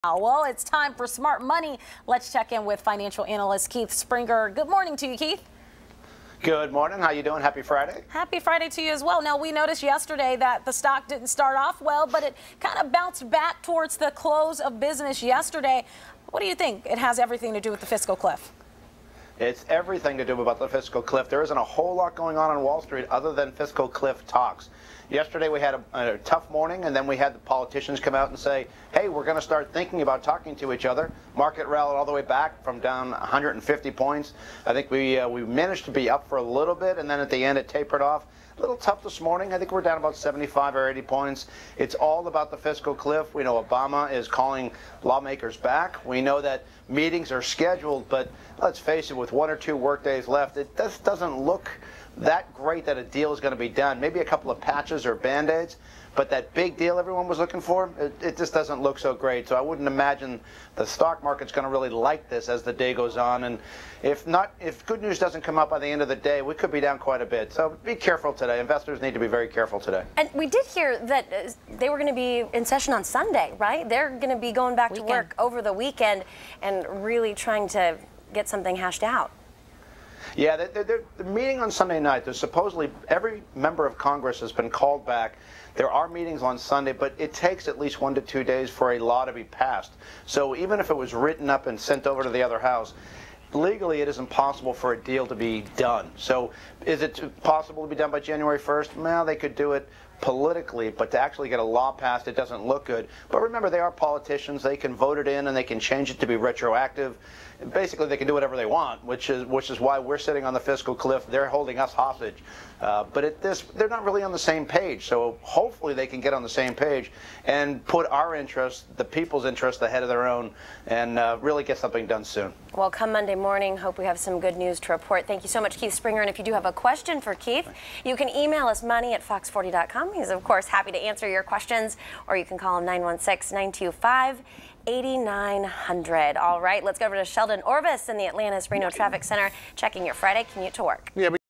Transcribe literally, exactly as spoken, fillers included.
Well, it's time for Smart Money. Let's check in with financial analyst Keith Springer. Good morning to you, Keith. Good morning. How you doing? Happy Friday. Happy Friday to you as well. Now, we noticed yesterday that the stock didn't start off well, but it kind of bounced back towards the close of business yesterday. What do you think? It has everything to do with the fiscal cliff. It's everything to do about the fiscal cliff. There isn't a whole lot going on on Wall Street other than fiscal cliff talks. Yesterday we had a, a tough morning, and then we had the politicians come out and say, hey, we're going to start thinking about talking to each other. Market rallied all the way back from down one hundred fifty points. I think we, uh, we managed to be up for a little bit, and then at the end it tapered off. A little tough this morning. I think we're down about seventy-five or eighty points. It's all about the fiscal cliff. We know Obama is calling lawmakers back. We know that meetings are scheduled, but let's face it, with one or two work days left, it just doesn't look that great that a deal is going to be done. Maybe a couple of patches or band-aids, but that big deal everyone was looking for, it, it just doesn't look so great. So I wouldn't imagine the stock market's going to really like this as the day goes on. And if not, if good news doesn't come up by the end of the day, we could be down quite a bit. So be careful today. Investors need to be very careful today. And we did hear that uh, they were going to be in session on Sunday, right? They're going to be going back weekend. to work over the weekend and really trying to get something hashed out. Yeah, they're, they're, they're meeting on Sunday night. There's supposedly every member of Congress has been called back. There are meetings on Sunday, but it takes at least one to two days for a law to be passed. So even if it was written up and sent over to the other house, legally it is impossible for a deal to be done. So is it possible to be done by January first? Well, they could do it politically, but to actually get a law passed, it doesn't look good. But remember, they are politicians. They can vote it in, and they can change it to be retroactive. Basically, they can do whatever they want, which is which is why we're sitting on the fiscal cliff. They're holding us hostage. Uh, but at this, they're not really on the same page. So hopefully they can get on the same page and put our interest, the people's interest, ahead of their own, and uh, really get something done soon. Well, come Monday morning, hope we have some good news to report. Thank you so much, Keith Springer. And if you do have a question for Keith, you can email us money at fox forty dot com. He's, of course, happy to answer your questions, or you can call him nine one six, nine two five, eight nine zero zero. All right, let's go over to Sheldon Orvis in the Atlantis Reno Traffic Center, checking your Friday commute to work. Yeah,